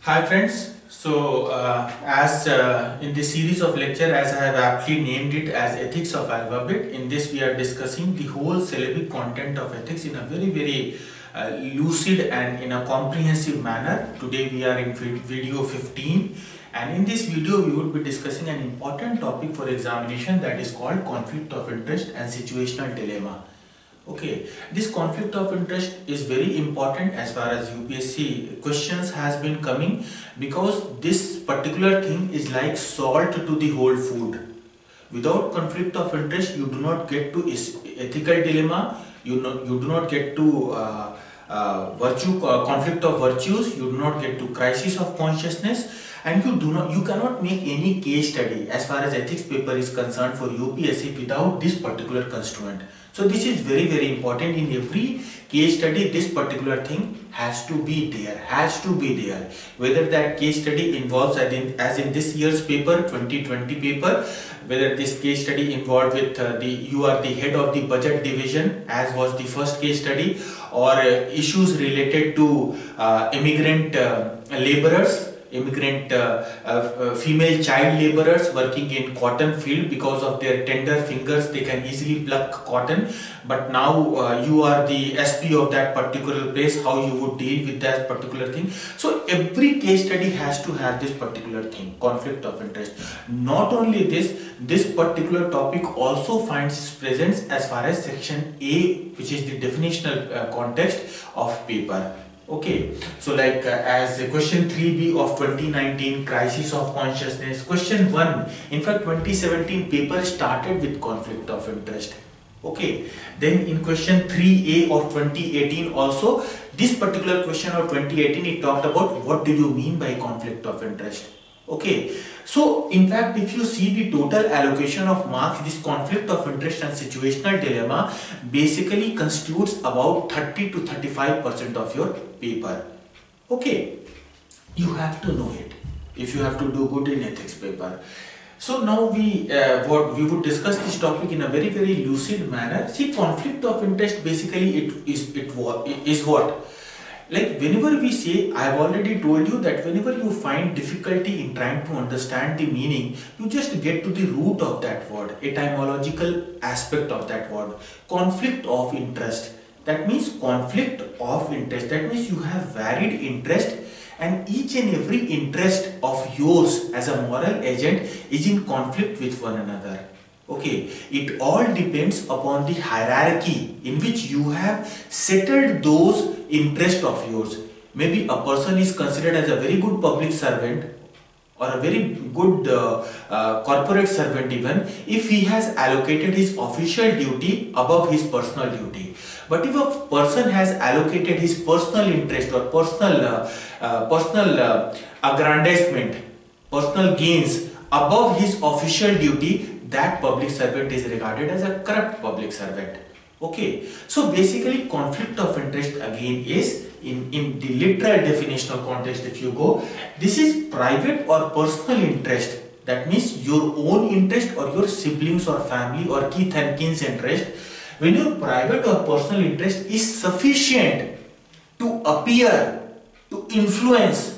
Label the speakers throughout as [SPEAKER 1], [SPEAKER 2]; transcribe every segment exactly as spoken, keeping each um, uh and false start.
[SPEAKER 1] Hi friends, so uh, as uh, in this series of lecture, as I have aptly named it as Ethics of Alphabet, in this we are discussing the whole syllabic content of ethics in a very very uh, lucid and in a comprehensive manner. Today we are in video fifteen, and in this video we would be discussing an important topic for examination, that is called conflict of interest and situational dilemma. Okay, this conflict of interest is very important as far as U P S C questions has been coming, because this particular thing is like salt to the whole food. Without conflict of interest, you do not get to ethical dilemma, you, know, you do not get to uh, uh, virtue uh, conflict of virtues, you do not get to crisis of consciousness, and you do not you cannot make any case study as far as ethics paper is concerned for U P S C without this particular constituent. So this is very very important. In every case study, this particular thing has to be there, has to be there. Whether that case study involves, as in, as in this year's paper, twenty twenty paper, whether this case study involved with uh, the you are the head of the budget division, as was the first case study, or uh, issues related to uh, immigrant uh, laborers, immigrant uh, uh, female child laborers working in cotton field. Because of their tender fingers, they can easily pluck cotton, but now uh, you are the S P of that particular place, how you would deal with that particular thing. So every case study has to have this particular thing, conflict of interest. Not only this, this particular topic also finds its presence as far as section A, which is the definitional uh, context of paper. Okay, so like uh, as question three B of twenty nineteen, crisis of consciousness, question one, in fact twenty seventeen paper started with conflict of interest. Okay, then in question three A of twenty eighteen also, this particular question of twenty eighteen, it talked about what do you mean by conflict of interest. Okay, so in fact if you see the total allocation of marks, this conflict of interest and situational dilemma basically constitutes about thirty to thirty-five percent of your paper. Okay, you have to know it if you have to do good in ethics paper. So now we uh, what we would discuss this topic in a very very lucid manner. See, conflict of interest basically it is it is what, like whenever we say, I have already told you that whenever you find difficulty in trying to understand the meaning, you just get to the root of that word, etymological aspect of that word, conflict of interest. That means conflict of interest. That means you have varied interest, and each and every interest of yours as a moral agent is in conflict with one another. Okay, it all depends upon the hierarchy in which you have settled those interests of yours. Maybe a person is considered as a very good public servant or a very good uh, uh, corporate servant even if he has allocated his official duty above his personal duty. But if a person has allocated his personal interest or personal uh, uh, personal uh, aggrandizement, personal gains above his official duty, that public servant is regarded as a corrupt public servant. Okay, so basically conflict of interest again is in, in the literal definitional context, if you go, this is private or personal interest. That means your own interest or your siblings or family or kith and kin's interest. When your private or personal interest is sufficient to appear, to influence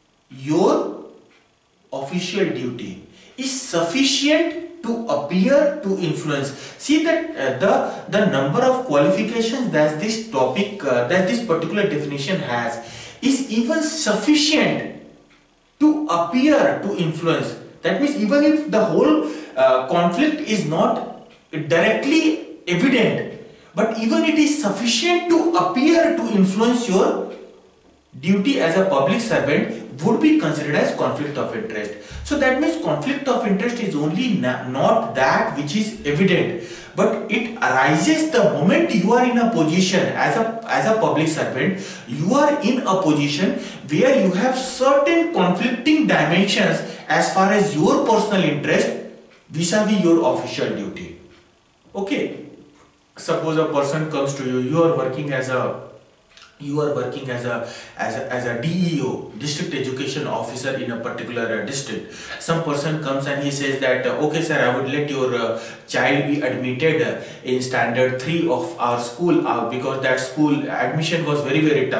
[SPEAKER 1] your official duty, is sufficient to appear to influence. See that uh, the the number of qualifications that this topic uh, that this particular definition has is even sufficient to appear to influence. That means even if the whole uh, conflict is not directly evident, but even it is sufficient to appear to influence your duty as a public servant, would be considered as conflict of interest. So that means conflict of interest is only not that which is evident, but it arises the moment you are in a position as a as a public servant. You are in a position where you have certain conflicting dimensions as far as your personal interest vis-a-vis your official duty. Okay, suppose a person comes to you, you are working as a you are working as a as a, as a D E O, district education officer in a particular uh, district. Some person comes and he says that uh, okay sir, I would let your uh, child be admitted uh, in standard three of our school uh, because that school admission was very very tough.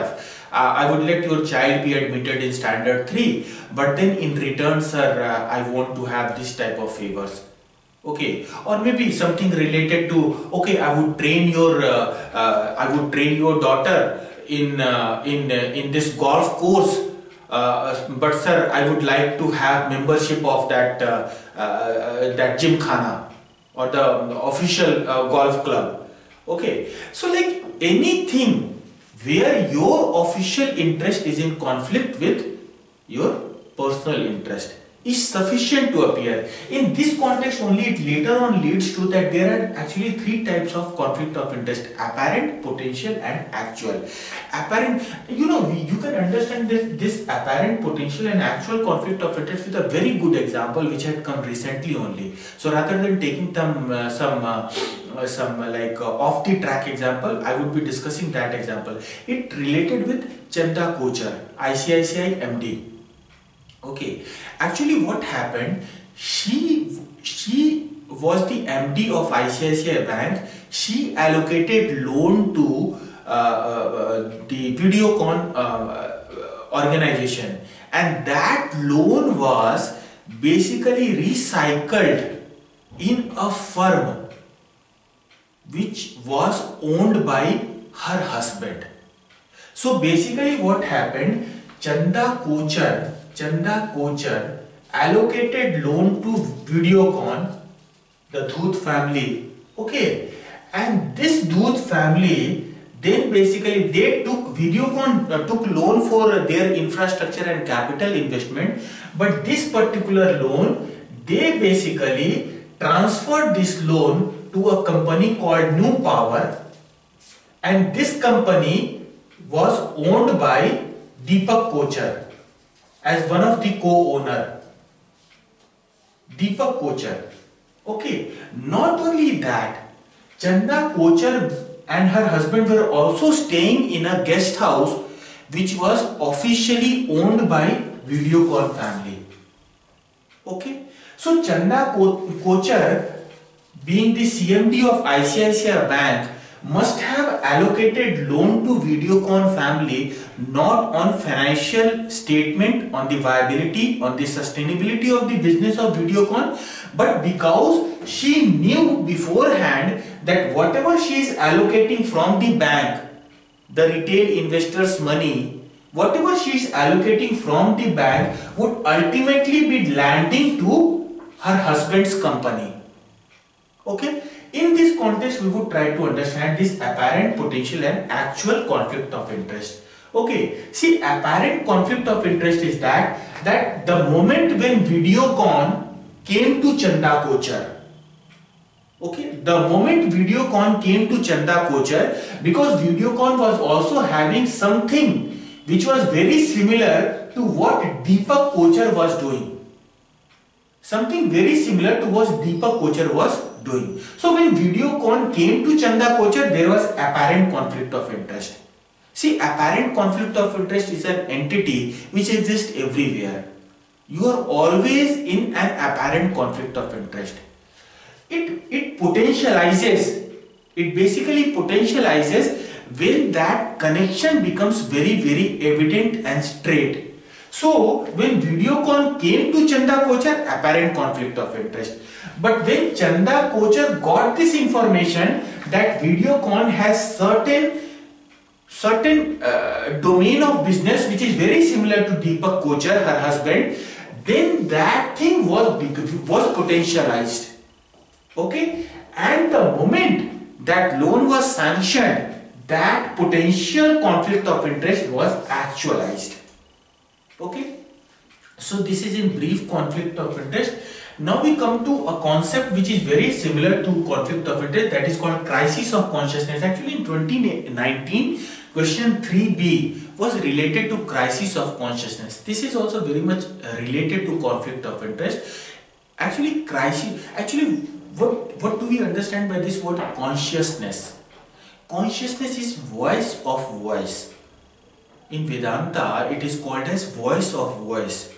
[SPEAKER 1] uh, I would let your child be admitted in standard three, but then in return, sir, uh, I want to have this type of favors. Okay, or maybe something related to, okay, I would train your, uh, uh, I would train your daughter in uh, in uh, in this golf course, uh, but sir, I would like to have membership of that uh, uh, that gymkhana or the official uh, golf club. Okay, so like anything where your official interest is in conflict with your personal interest is sufficient to appear. In this context only, it later on leads to that there are actually three types of conflict of interest: apparent, potential and actual. Apparent, you know, you can understand this, this apparent, potential and actual conflict of interest with a very good example which had come recently only. So rather than taking some, uh, some uh, uh, some uh, like uh, off the track example, I would be discussing that example. It related with Chanda Kochhar, I C I C I M D. Okay, actually what happened, she she was the M D of I C I C I Bank. She allocated loan to uh, uh, the Videocon uh, organization, and that loan was basically recycled in a firm which was owned by her husband. So basically what happened, Chanda Kochhar Chanda Kochhar allocated loan to Videocon, the Dhoot family. Okay, and this Dhoot family then basically they took Videocon uh, took loan for their infrastructure and capital investment, but this particular loan they basically transferred this loan to a company called New Power, and this company was owned by Deepak Kochhar as one of the co-owner, Deepak Kochhar. Okay, not only that, Chanda Kochhar and her husband were also staying in a guest house which was officially owned by Videocon family. Okay, so Chanda Kochhar, being the C M D of I C I C I Bank, must have allocated loan to Videocon family not on financial statement, on the viability, on the sustainability of the business of Videocon, but because she knew beforehand that whatever she is allocating from the bank, the retail investors' money, whatever she is allocating from the bank would ultimately be landing to her husband's company. Okay. In this context, we would try to understand this apparent, potential and actual conflict of interest. Okay, see, apparent conflict of interest is that, that the moment when Videocon came to Chanda Kochhar, okay, the moment Videocon came to Chanda Kochhar, because Videocon was also having something which was very similar to what Deepak Kochhar was doing. Something very similar to what Deepak Kochhar was doing. So when Videocon came to Chanda Kochhar, there was apparent conflict of interest. See, apparent conflict of interest is an entity which exists everywhere. You are always in an apparent conflict of interest. It, it potentializes, it basically potentializes when that connection becomes very, very evident and straight. So when Videocon came to Chanda Kochhar, apparent conflict of interest. But when Chanda Kochhar got this information that Videocon has certain certain uh, domain of business which is very similar to Deepak Kochhar, her husband, then that thing was was potentialized. Okay, and the moment that loan was sanctioned, that potential conflict of interest was actualized. Okay, so this is in brief conflict of interest. Now we come to a concept which is very similar to conflict of interest, that is called crisis of consciousness. Actually in twenty nineteen, question three B was related to crisis of consciousness. This is also very much related to conflict of interest. Actually crisis, actually what, what do we understand by this word consciousness? Consciousness is voice of voice. In Vedanta, it is called as voice of voice.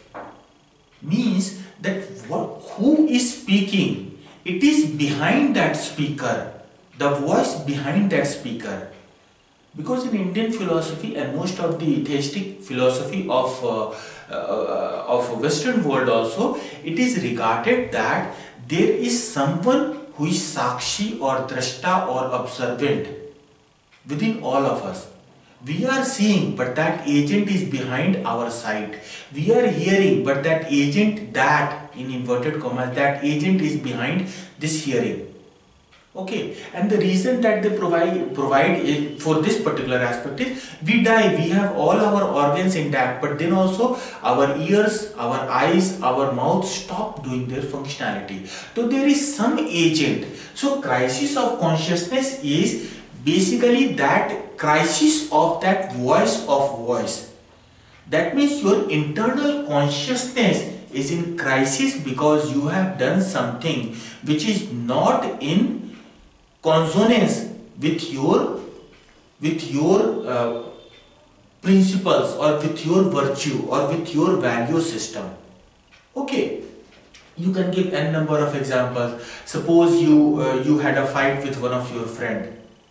[SPEAKER 1] Means that what, who is speaking, it is behind that speaker, the voice behind that speaker. Because in Indian philosophy and most of the theistic philosophy of uh, uh, of Western world also, it is regarded that there is someone who is sakshi or drashta or observant within all of us. We are seeing, but that agent is behind our sight. We are hearing, but that agent, that in inverted commas, that agent is behind this hearing. Okay, and the reason that they provide provide it for this particular aspect is we die, we have all our organs intact, but then also our ears, our eyes, our mouth stop doing their functionality. So there is some agent. So crisis of consciousness is basically that crisis of that voice of voice. That means your internal consciousness is in crisis because you have done something which is not in consonance with your with your uh, principles or with your virtue or with your value system. Okay, you can give n number of examples. Suppose you uh, you had a fight with one of your friend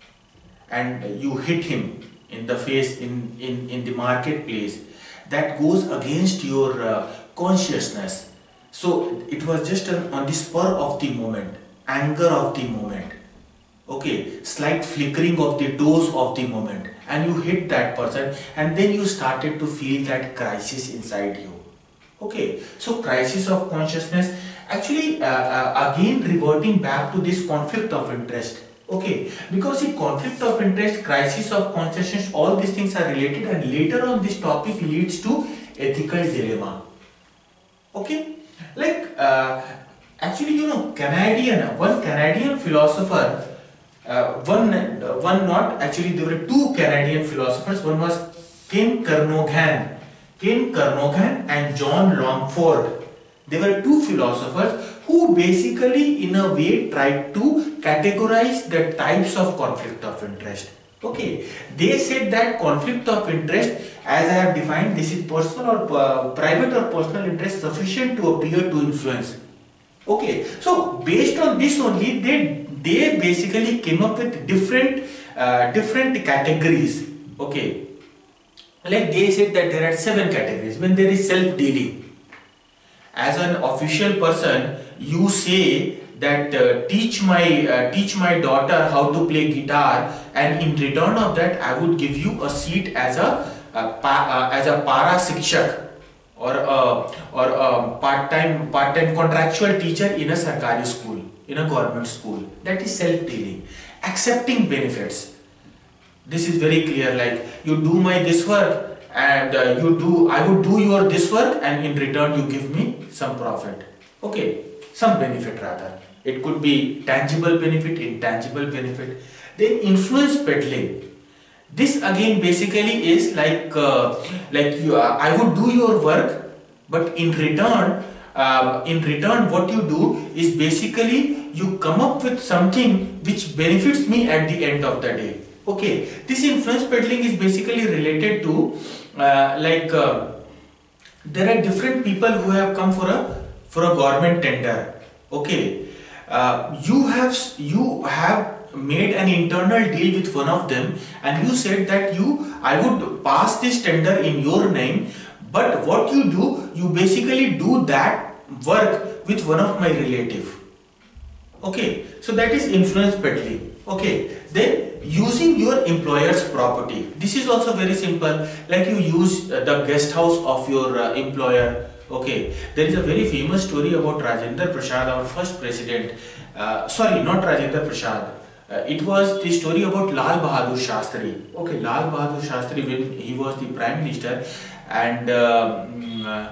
[SPEAKER 1] and you hit him in the face in in in the marketplace. That goes against your uh, consciousness. So it was just an, on the spur of the moment, anger of the moment. Okay, slight flickering of the dose of the moment, and you hit that person, and then you started to feel that crisis inside you. Okay, so crisis of consciousness, actually uh, uh, again reverting back to this conflict of interest. Okay, because in conflict of interest, crisis of consciousness, all these things are related, and later on this topic leads to ethical dilemma. Okay, like uh, actually, you know, Canadian one Canadian philosopher. Uh, one, uh, one not actually there were two Canadian philosophers. One was Ken Kernoghan, Ken Kernoghan and John Longford. They were two philosophers who basically, in a way, tried to categorize the types of conflict of interest. Okay, they said that conflict of interest, as I have defined, this is personal or uh, private or personal interest sufficient to appear to influence. Okay, so based on this only, they they basically came up with different uh, different categories. Okay, like they said that there are seven categories. When there is self-dealing, as an official person, you say that uh, teach my uh, teach my daughter how to play guitar, and in return of that, I would give you a seat as a uh, pa, uh, as a para sikshak, or a, or a part-time part-time contractual teacher in a sarkari school, in a government school. That is self-dealing. Accepting benefits. This is very clear, like you do my this work and uh, you do, I would do your this work, and in return you give me some profit. Okay, some benefit rather. It could be tangible benefit, intangible benefit. Then influence peddling. This again basically is like uh, like you, uh, I would do your work, but in return, uh, in return, what you do is basically you come up with something which benefits me at the end of the day. Okay, this influence peddling is basically related to uh, like uh, there are different people who have come for a for a government tender. Okay, uh, you have you have made an internal deal with one of them, and you said that you I would pass this tender in your name, but what you do, you basically do that work with one of my relative. Okay, so that is influence peddling. Okay, then using your employer's property. This is also very simple, like you use uh, the guest house of your uh, employer. Okay, there is a very famous story about Rajendra Prasad, our first president. Uh, sorry, not Rajendra Prasad. Uh, it was the story about Lal Bahadur Shastri. Okay, Lal Bahadur Shastri, when he was the prime minister, and um, uh,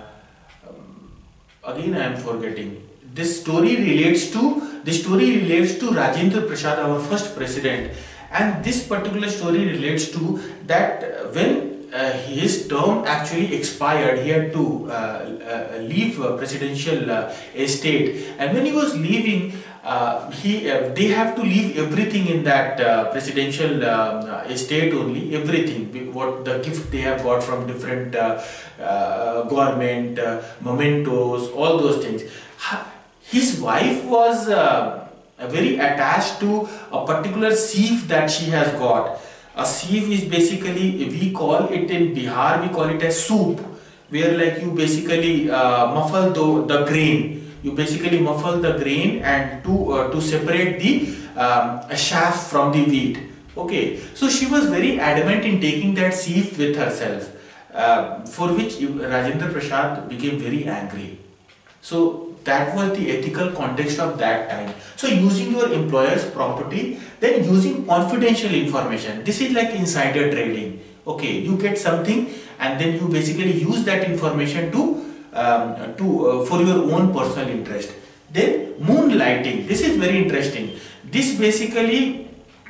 [SPEAKER 1] again I am forgetting. This story relates to this story relates to Rajendra Prasad, our first president, and this particular story relates to that when uh, his term actually expired, he had to uh, uh, leave uh, presidential uh, estate, and when he was leaving, uh, he uh, they have to leave everything in that uh, presidential uh, estate only, everything, what the gift they have got from different uh, uh, government, uh, mementos, all those things. His wife was uh, very attached to a particular sieve that she has got. A sieve is basically, we call it in Bihar, we call it as soup, where like you basically uh, muffle the, the grain. You basically muffle the grain and to uh, to separate the um, chaff from the wheat. Okay, so she was very adamant in taking that sieve with herself, uh, for which Rajendra Prasad became very angry. So that was the ethical context of that time. So using your employer's property, then using confidential information. This is like insider trading. Okay, you get something and then you basically use that information to um, to uh, for your own personal interest. Then moonlighting. This is very interesting. This basically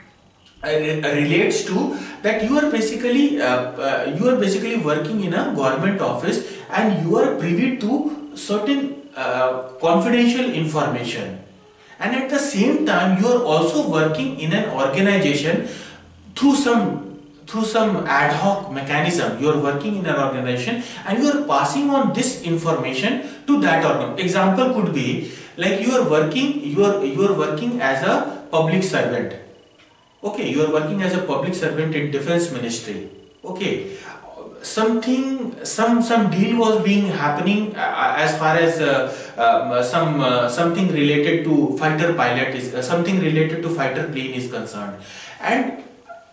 [SPEAKER 1] uh, relates to that you are basically uh, uh, you are basically working in a government office and you are privy to certain uh, confidential information, and at the same time you are also working in an organization through some through some ad hoc mechanism. You are working in an organization and you are passing on this information to that organ. Example could be like you are working you are you are working as a public servant. Okay, you are working as a public servant in defense ministry. Okay, something some some deal was being happening uh, as far as uh, uh, some uh, something related to fighter pilot is uh, something related to fighter plane is concerned, and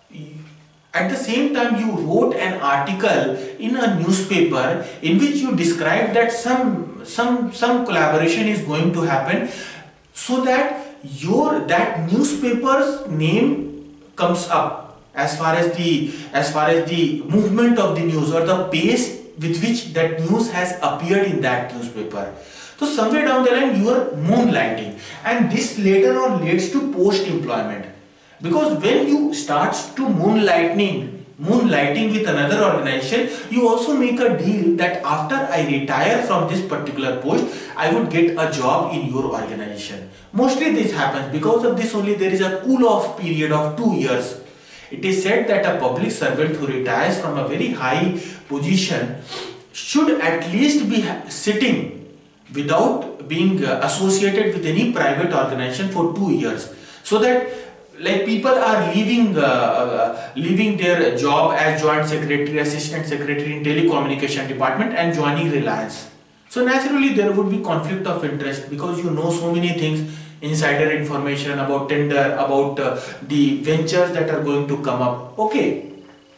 [SPEAKER 1] at the same time you wrote an article in a newspaper in which you described that some some some collaboration is going to happen, so that your that newspaper's name comes up as far as the as far as the movement of the news or the pace with which that news has appeared in that newspaper. So somewhere down the line you are moonlighting, and this later on leads to post-employment, because when you start to moonlighting moonlighting with another organization, you also make a deal that after I retire from this particular post, I would get a job in your organization. Mostly this happens because of this only there is a cool off period of two years. It is said that a public servant who retires from a very high position should at least be sitting without being associated with any private organization for two years, so that like people are leaving uh, uh, leaving their job as joint secretary, assistant secretary in telecommunication department and joining Reliance. So naturally there would be conflict of interest, because you know so many things, insider information about tender, about uh, the ventures that are going to come up. Okay,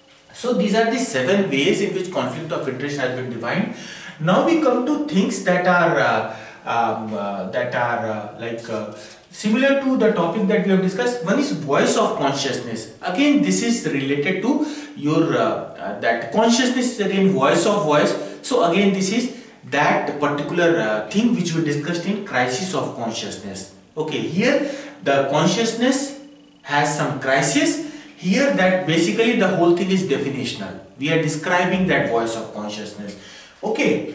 [SPEAKER 1] so these are the seven ways in which conflict of interest has been defined. Now we come to things that are uh, um, uh, that are uh, like uh, similar to the topic that we have discussed. One is voice of consciousness. Again, this is related to your uh, uh, that consciousness is again voice of voice. So again, this is that particular uh, thing which we discussed in crisis of consciousness. Okay, here the consciousness has some crisis. Here that basically the whole thing is definitional. We are describing that voice of consciousness. Okay.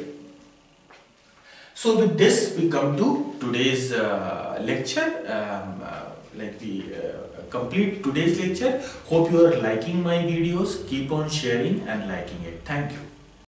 [SPEAKER 1] So with this we come to today's uh, lecture. Um, uh, like we uh, complete today's lecture. Hope you are liking my videos. Keep on sharing and liking it. Thank you.